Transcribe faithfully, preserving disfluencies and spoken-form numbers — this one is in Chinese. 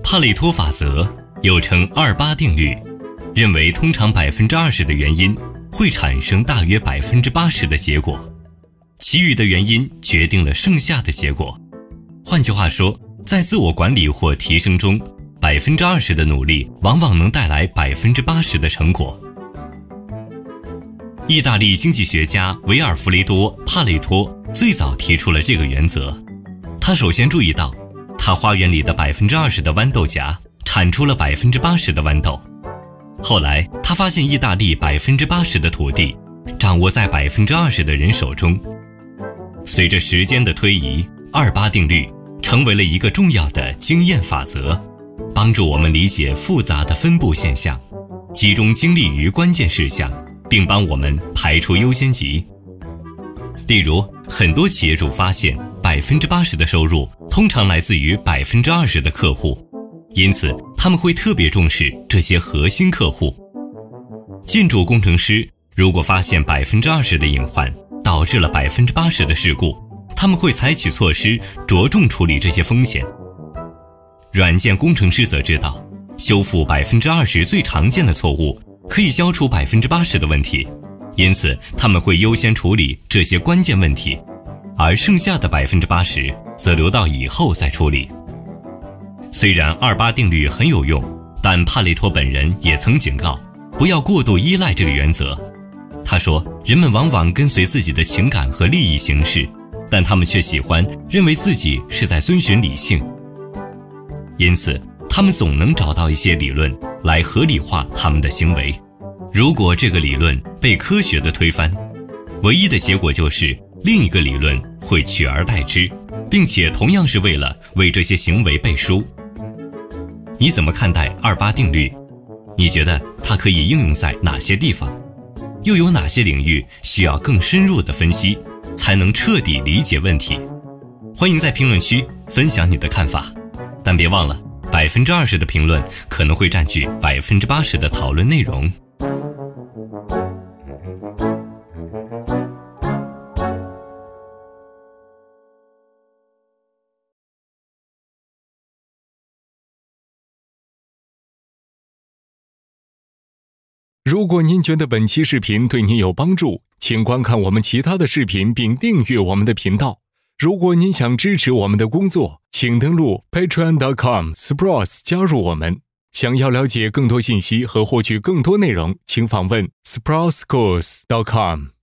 帕累托法则又称二八定律，认为通常 百分之二十 的原因会产生大约 百分之八十 的结果，其余的原因决定了剩下的结果。换句话说，在自我管理或提升中， 百分之二十 的努力往往能带来 百分之八十 的成果。意大利经济学家维尔弗雷多·帕累托最早提出了这个原则。他首先注意到，他花园里的 百分之二十 的豌豆荚产出了 百分之八十 的豌豆。后来他发现意大利 百分之八十 的土地掌握在 百分之二十 的人手中。随着时间的推移，二八定律成为了一个重要的经验法则，帮助我们理解复杂的分布现象，集中精力于关键事项，并帮我们排出优先级。例如，很多企业主发现 百分之八十 的收入通常来自于 百分之二十 的客户，因此他们会特别重视这些核心客户。建筑工程师如果发现 百分之二十 的隐患导致了 百分之八十 的事故，他们会采取措施着重处理这些风险。软件工程师则知道，修复 百分之二十 最常见的错误可以消除 百分之八十 的问题，因此他们会优先处理这些关键问题，而剩下的 百分之八十 则留到以后再处理。虽然二八定律很有用，但帕累托本人也曾警告，不要过度依赖这个原则。他说，人们往往跟随自己的情感和利益行事，但他们却喜欢认为自己是在遵循理性，因此他们总能找到一些理论来合理化他们的行为。如果这个理论被科学地推翻，唯一的结果就是另一个理论会取而代之，并且同样是为了为这些行为背书。你怎么看待二八定律？你觉得它可以应用在哪些地方？又有哪些领域需要更深入的分析，才能彻底理解问题？欢迎在评论区分享你的看法，但别忘了 百分之二十 的评论可能会占据 百分之八十 的讨论内容。 如果您觉得本期视频对您有帮助，请观看我们其他的视频并订阅我们的频道。如果您想支持我们的工作，请登录 patreon dot com Spross 加入我们。想要了解更多信息和获取更多内容，请访问 spross schools dot com。